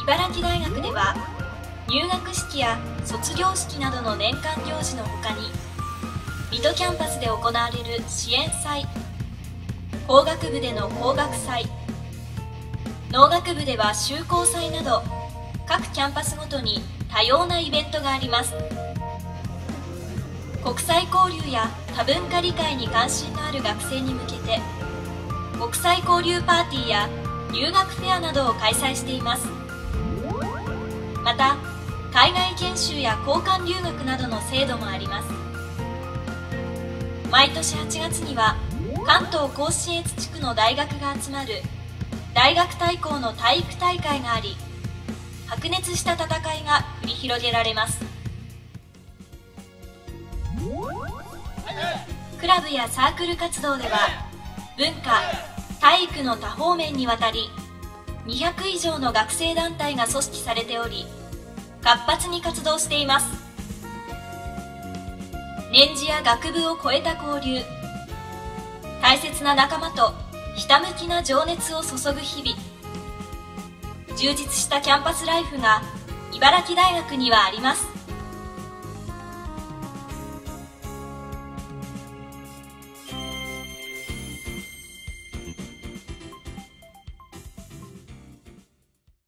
茨城大学では入学式や卒業式などの年間行事のほかに、水戸キャンパスで行われる支援祭、工学部での工学祭、農学部では修工祭など、各キャンパスごとに多様なイベントがあります。国際交流や多文化理解に関心のある学生に向けて、国際交流パーティーや留学フェアなどを開催しています。また、海外研修や交換留学などの制度もあります。毎年8月には関東甲信越地区の大学が集まる大学対抗の体育大会があり、白熱した戦いが繰り広げられます。クラブやサークル活動では文化・体育の多方面にわたり200以上の学生団体が組織されており、活発に活動しています。年次や学部を超えた交流、大切な仲間とひたむきな情熱を注ぐ日々、充実したキャンパスライフが茨城大学にはあります。